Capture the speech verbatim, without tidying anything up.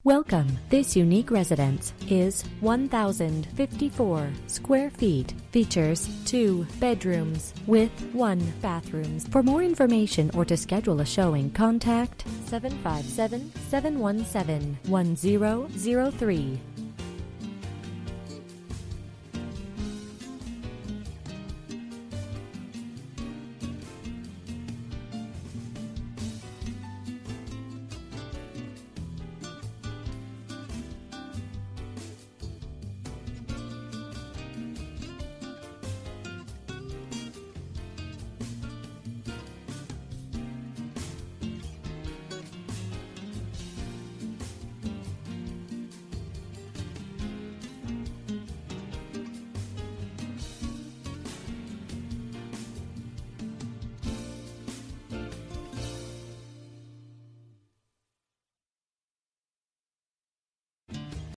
Welcome. This unique residence is one thousand fifty-four square feet. Features two bedrooms with one bathroom. For more information or to schedule a showing, contact seven five seven, seven one seven, one zero zero three.